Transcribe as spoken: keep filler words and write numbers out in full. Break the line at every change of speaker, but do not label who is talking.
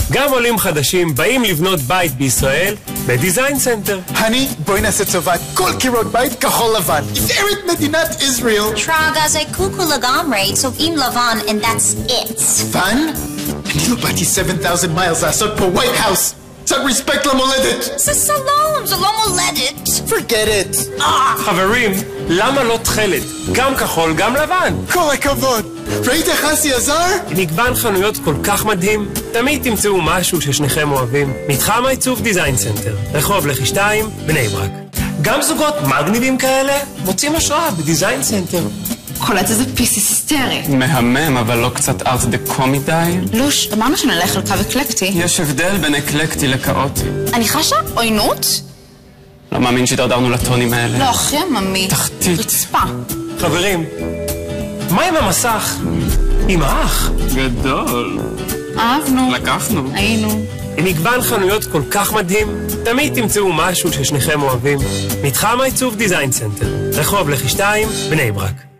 גם עולים חדשים באים לבנות בית בישראל בדיזיין סנטר.
הני, בואי נעשה צבעת כל קירות בית כחול לבן. תפארת מדינת ישראל.
טראגה זה קוקו לגמרי, צובעים לבן, and that's it.
לבן? אני לא באתי שבעת אלפים מיילס לעשות פה ווייט האוס. קצת רספקט למולדת.
זה סלון, זה לא מולדת.
Forget it.
חברים, למה לא תכלת? גם כחול, גם לבן.
כל הכבוד. ראית איך אסי עזר?
מגוון חנויות כל כך מדהים, תמיד תמצאו משהו ששניכם אוהבים. מתחם העיצוב דיזיין סנטר, רחוב לכי שתיים, בני ברק. גם זוגות מגניבים כאלה מוצאים השראה בדיזיין סנטר.
קולט איזה פיס היסטרי.
מהמם, אבל לא קצת ארט דקו מדי?
לוש, אמרנו שנלך על קו אקלקטי.
יש הבדל בין אקלקטי לקאוטי.
אני חשה עוינות?
לא מאמין שדרדרנו לטונים האלה.
לא, אחי עממי.
תחתית.
רצפה.
חברים, מה עם המסך? עם האח?
גדול.
אהבנו.
לקחנו.
היינו.
עם מגוון חנויות כל כך מדהים, תמיד תמצאו משהו ששניכם אוהבים. מתחם העיצוב דיזיין סנטר, רחוב לכי שתיים, בני ברק.